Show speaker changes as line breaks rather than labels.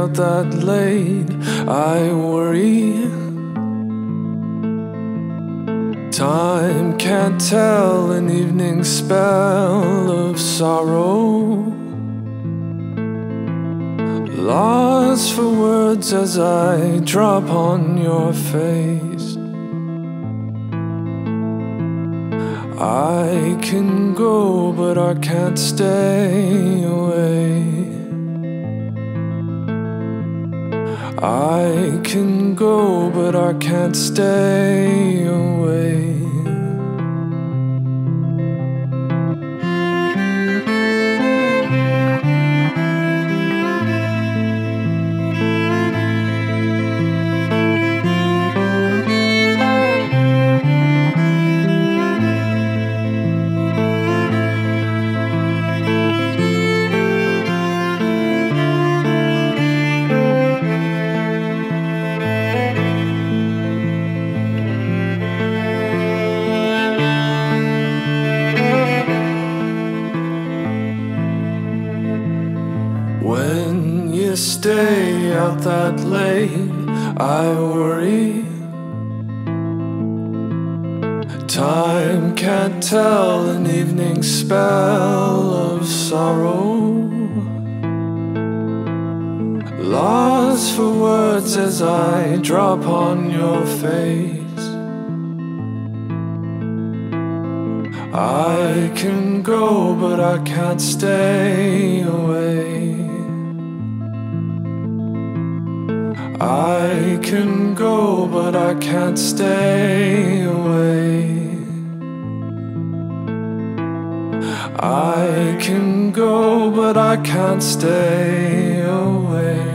out that late, I worry. Time can't tell an evening spell of sorrow. Lost for words as I drop on your face. I can go, but I can't stay away. I can go, but I can't stay away. When you stay out that late, I worry. Time can't tell an evening spell of sorrow. Lost for words as I drop on your face. I can go, but I can't stay away. I can go, but I can't stay away. I can go, but I can't stay away.